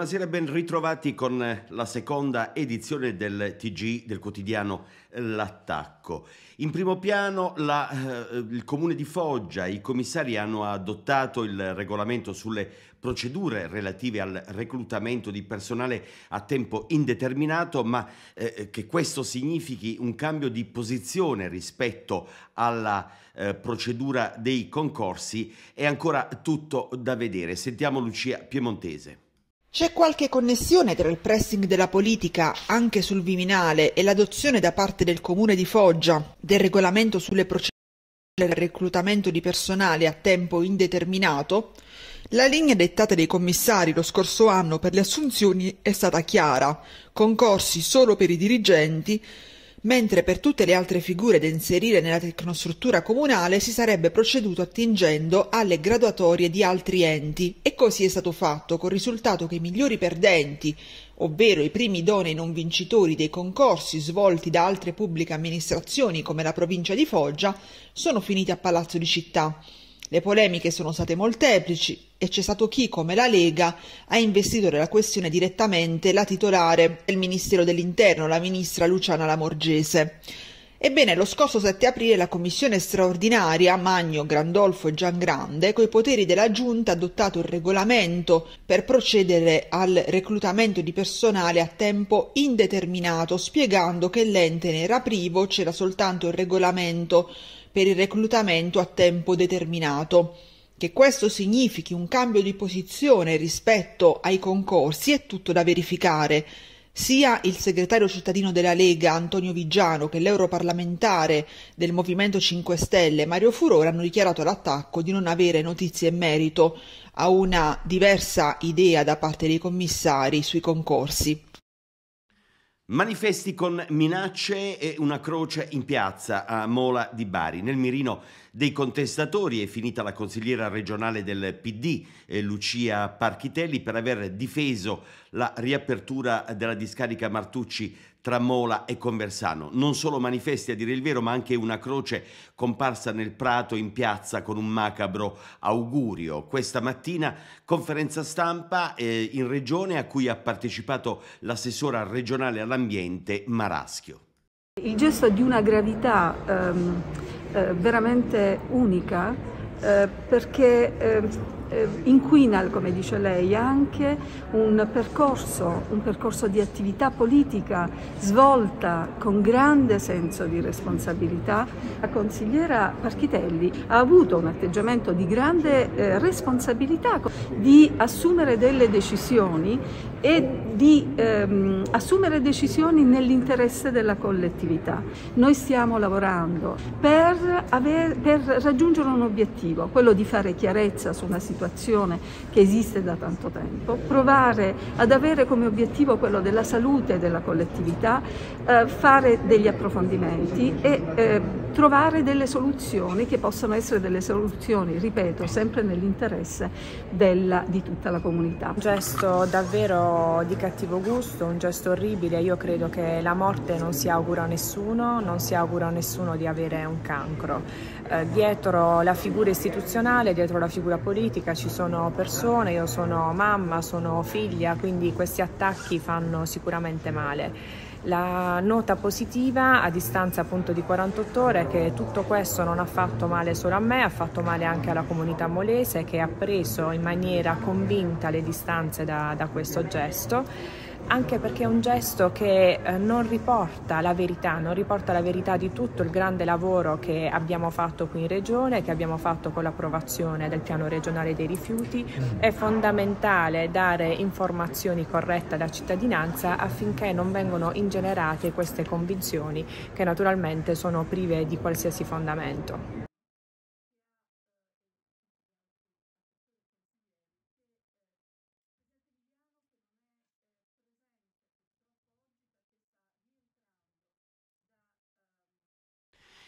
Buonasera e ben ritrovati con la seconda edizione del TG, del quotidiano L'Attacco. In primo piano il Comune di Foggia. I commissari hanno adottato il regolamento sulle procedure relative al reclutamento di personale a tempo indeterminato, ma che questo significhi un cambio di posizione rispetto alla procedura dei concorsi è ancora tutto da vedere. Sentiamo Lucia Piemontese. C'è qualche connessione tra il pressing della politica anche sul Viminale e l'adozione da parte del Comune di Foggia del regolamento sulle procedure del reclutamento di personale a tempo indeterminato? La linea dettata dai commissari lo scorso anno per le assunzioni è stata chiara: concorsi solo per i dirigenti, mentre per tutte le altre figure da inserire nella tecnostruttura comunale si sarebbe proceduto attingendo alle graduatorie di altri enti, e così è stato fatto, col risultato che i migliori perdenti, ovvero i primi idonei non vincitori dei concorsi svolti da altre pubbliche amministrazioni come la provincia di Foggia, sono finiti a Palazzo di Città. Le polemiche sono state molteplici e c'è stato chi, come la Lega, ha investito della questione direttamente la titolare del Ministero dell'Interno, la ministra Luciana Lamorgese. Ebbene, lo scorso 7 aprile la commissione straordinaria Magno, Grandolfo e Giangrande, coi poteri della Giunta, ha adottato il regolamento per procedere al reclutamento di personale a tempo indeterminato, spiegando che l'ente ne era privo, c'era soltanto il regolamento per il reclutamento a tempo determinato. Che questo significhi un cambio di posizione rispetto ai concorsi è tutto da verificare. Sia il segretario cittadino della Lega Antonio Vigiano che l'europarlamentare del Movimento 5 Stelle Mario Furore hanno dichiarato all'Attacco di non avere notizie in merito a una diversa idea da parte dei commissari sui concorsi. Manifesti con minacce e una croce in piazza a Mola di Bari. Nel mirino dei contestatori è finita la consigliera regionale del PD, Lucia Parchitelli, per aver difeso la riapertura della discarica Martucci tra Mola e Conversano. Non solo manifesti, a dire il vero, ma anche una croce comparsa nel prato in piazza con un macabro augurio. Questa mattina conferenza stampa in regione a cui ha partecipato l'assessora regionale all'ambiente Maraschio. Il gesto è di una gravità veramente unica, perché inquina, come dice lei, anche un percorso di attività politica svolta con grande senso di responsabilità. La consigliera Parchitelli ha avuto un atteggiamento di grande responsabilità di assumere delle decisioni e di assumere decisioni nell'interesse della collettività. Noi stiamo lavorando per raggiungere un obiettivo, quello di fare chiarezza su una situazione che esiste da tanto tempo, provare ad avere come obiettivo quello della salute della collettività, fare degli approfondimenti e trovare delle soluzioni che possano essere delle soluzioni, ripeto, sempre nell'interesse di tutta la comunità. Un gesto davvero di cattivo gusto, un gesto orribile. Io credo che la morte non si augura a nessuno, non si augura a nessuno di avere un cancro. Dietro la figura istituzionale, dietro la figura politica ci sono persone, io sono mamma, sono figlia, quindi questi attacchi fanno sicuramente male. La nota positiva a distanza appunto di 48 ore è che tutto questo non ha fatto male solo a me, ha fatto male anche alla comunità molese, che ha preso in maniera convinta le distanze da questo gesto, anche perché è un gesto che non riporta la verità di tutto il grande lavoro che abbiamo fatto qui in Regione, che abbiamo fatto con l'approvazione del piano regionale dei rifiuti. È fondamentale dare informazioni corrette alla cittadinanza affinché non vengano ingenerate queste convinzioni che naturalmente sono prive di qualsiasi fondamento.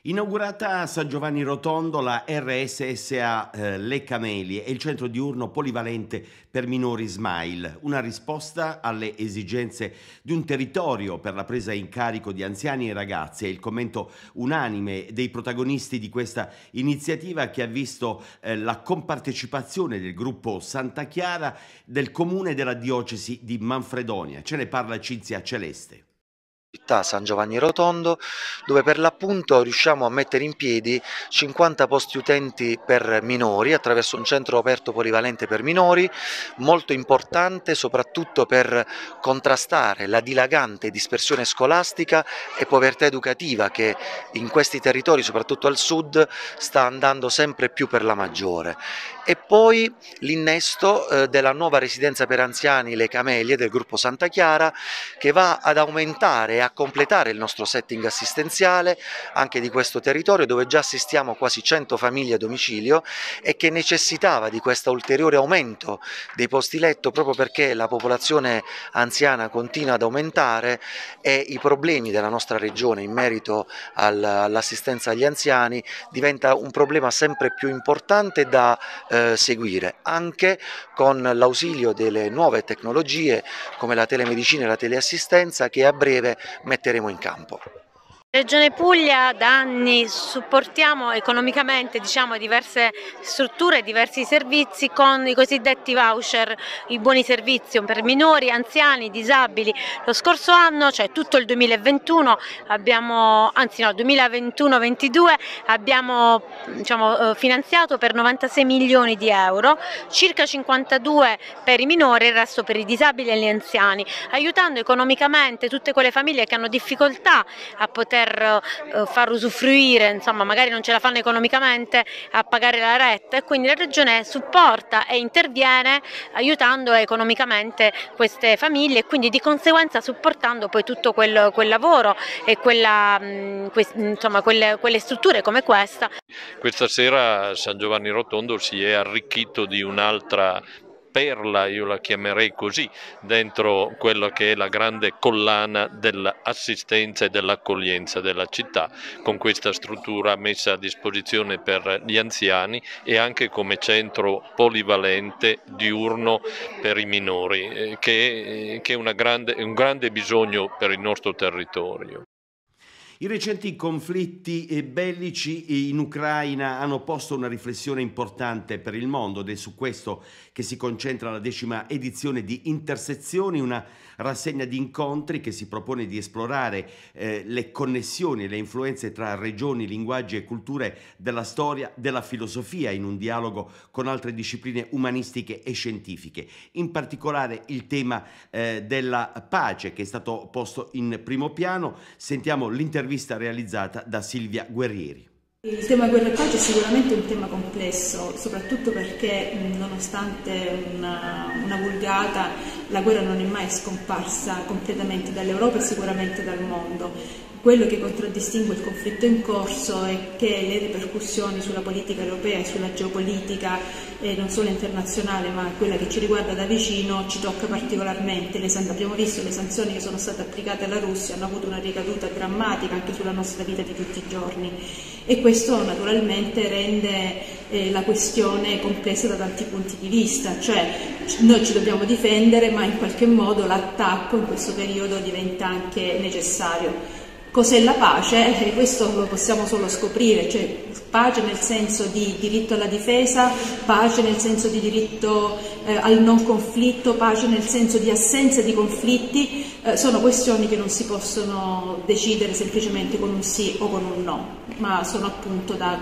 Inaugurata a San Giovanni Rotondo la RSSA Le Camelie e il centro diurno polivalente per minori Smile, una risposta alle esigenze di un territorio per la presa in carico di anziani e ragazzi. È il commento unanime dei protagonisti di questa iniziativa che ha visto la compartecipazione del gruppo Santa Chiara del comune e della diocesi di Manfredonia. Ce ne parla Cinzia Celeste. Città San Giovanni Rotondo, dove per l'appunto riusciamo a mettere in piedi 50 posti utenti per minori attraverso un centro aperto polivalente per minori, molto importante soprattutto per contrastare la dilagante dispersione scolastica e povertà educativa che in questi territori, soprattutto al sud, sta andando sempre più per la maggiore. E poi l'innesto della nuova residenza per anziani Le Camelie del gruppo Santa Chiara, che va ad aumentare e a completare il nostro setting assistenziale anche di questo territorio, dove già assistiamo a quasi 100 famiglie a domicilio e che necessitava di questo ulteriore aumento dei posti letto proprio perché la popolazione anziana continua ad aumentare e i problemi della nostra regione in merito all'assistenza agli anziani diventa un problema sempre più importante da seguire, anche con l'ausilio delle nuove tecnologie come la telemedicina e la teleassistenza che a breve metteremo in campo. Regione Puglia da anni supportiamo economicamente diverse strutture, diversi servizi con i cosiddetti voucher, i buoni servizi per minori, anziani, disabili. Lo scorso anno, cioè tutto il 2021, 2021-22 abbiamo finanziato per 96 milioni di euro, circa 52 per i minori e il resto per i disabili e gli anziani, aiutando economicamente tutte quelle famiglie che hanno difficoltà a poter far usufruire, magari non ce la fanno economicamente a pagare la retta, e quindi la Regione supporta e interviene aiutando economicamente queste famiglie e quindi di conseguenza supportando poi tutto quel lavoro e quelle strutture come questa. Questa sera San Giovanni Rotondo si è arricchito di un'altra perla, io la chiamerei così, dentro quello che è la grande collana dell'assistenza e dell'accoglienza della città, con questa struttura messa a disposizione per gli anziani e anche come centro polivalente diurno per i minori, che è un grande bisogno per il nostro territorio. I recenti conflitti bellici in Ucraina hanno posto una riflessione importante per il mondo ed è su questo che si concentra la 10ª edizione di Intersezioni, una rassegna di incontri che si propone di esplorare le connessioni e le influenze tra regioni, linguaggi e culture della storia, della filosofia in un dialogo con altre discipline umanistiche e scientifiche. In particolare il tema della pace che è stato posto in primo piano. Sentiamo l'intervista realizzata da Silvia Guerrieri. Il tema guerra e pace è sicuramente un tema complesso, soprattutto perché nonostante una vulgata, la guerra non è mai scomparsa completamente dall'Europa e sicuramente dal mondo. Quello che contraddistingue il conflitto in corso è che le ripercussioni sulla politica europea e sulla geopolitica, non solo internazionale ma quella che ci riguarda da vicino, ci tocca particolarmente. Abbiamo visto le sanzioni che sono state applicate alla Russia hanno avuto una ricaduta drammatica anche sulla nostra vita di tutti i giorni e questo naturalmente rende la questione complessa da tanti punti di vista, cioè noi ci dobbiamo difendere ma in qualche modo l'attacco in questo periodo diventa anche necessario. Cos'è la pace? Questo lo possiamo solo scoprire, cioè pace nel senso di diritto alla difesa, pace nel senso di diritto al non conflitto, pace nel senso di assenza di conflitti, sono questioni che non si possono decidere semplicemente con un sì o con un no, ma sono appunto da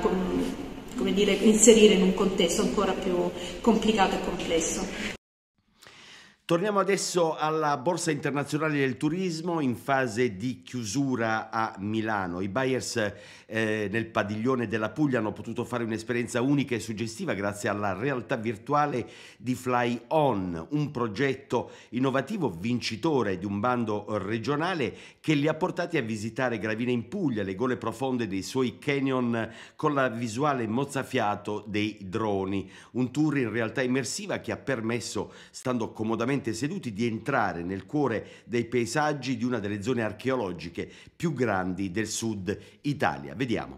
inserire in un contesto ancora più complicato e complesso. Torniamo adesso alla Borsa Internazionale del Turismo in fase di chiusura a Milano. I buyers nel padiglione della Puglia hanno potuto fare un'esperienza unica e suggestiva grazie alla realtà virtuale di Fly On, un progetto innovativo vincitore di un bando regionale che li ha portati a visitare Gravina in Puglia, le gole profonde dei suoi canyon con la visuale mozzafiato dei droni. Un tour in realtà immersiva che ha permesso, stando comodamente seduti, di entrare nel cuore dei paesaggi di una delle zone archeologiche più grandi del sud Italia. Vediamo.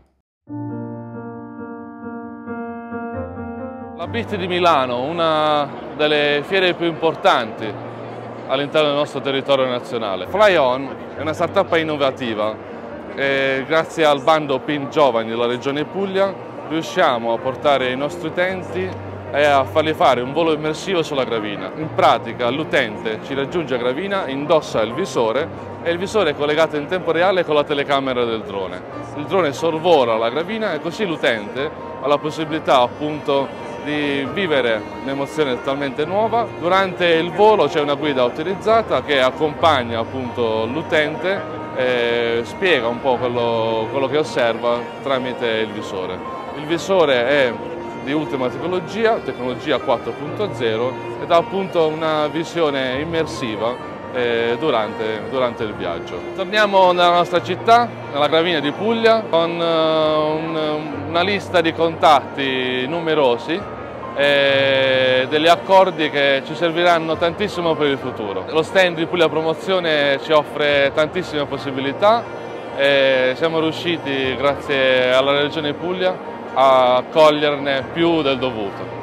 La BIT di Milano, una delle fiere più importanti all'interno del nostro territorio nazionale. FlyOn è una startup innovativa e grazie al bando PIN Giovani della Regione Puglia riusciamo a portare i nostri utenti e a fargli fare un volo immersivo sulla gravina. In pratica l'utente ci raggiunge a gravina, indossa il visore e il visore è collegato in tempo reale con la telecamera del drone. Il drone sorvola la gravina e così l'utente ha la possibilità appunto di vivere un'emozione totalmente nuova. Durante il volo c'è una guida autorizzata che accompagna appunto l'utente e spiega un po' quello che osserva tramite il visore. Il visore è di ultima tecnologia 4.0 ed ha appunto una visione immersiva durante il viaggio. Torniamo nella nostra città, nella Gravina di Puglia, con una lista di contatti numerosi e degli accordi che ci serviranno tantissimo per il futuro. Lo stand di Puglia Promozione ci offre tantissime possibilità e siamo riusciti, grazie alla Regione Puglia, a coglierne più del dovuto.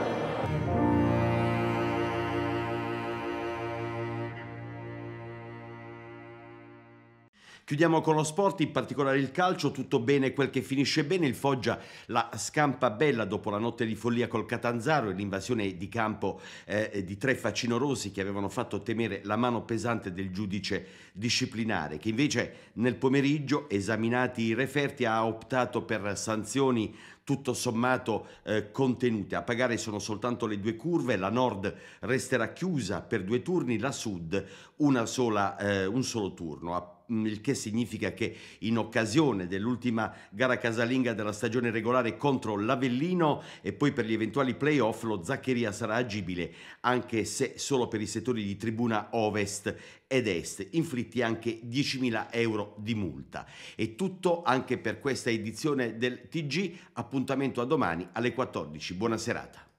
Chiudiamo con lo sport, in particolare il calcio, tutto bene quel che finisce bene, il Foggia la scampa bella dopo la notte di follia col Catanzaro e l'invasione di campo di 3 facinorosi che avevano fatto temere la mano pesante del giudice disciplinare, che invece nel pomeriggio, esaminati i referti, ha optato per sanzioni tutto sommato contenute. A pagare sono soltanto le 2 curve, la nord resterà chiusa per 2 turni, la sud un solo turno. Il che significa che in occasione dell'ultima gara casalinga della stagione regolare contro l'Avellino e poi per gli eventuali playoff lo Zaccheria sarà agibile, anche se solo per i settori di tribuna ovest ed est, inflitti anche 10.000 euro di multa. È tutto anche per questa edizione del TG, appuntamento a domani alle 14. Buona serata.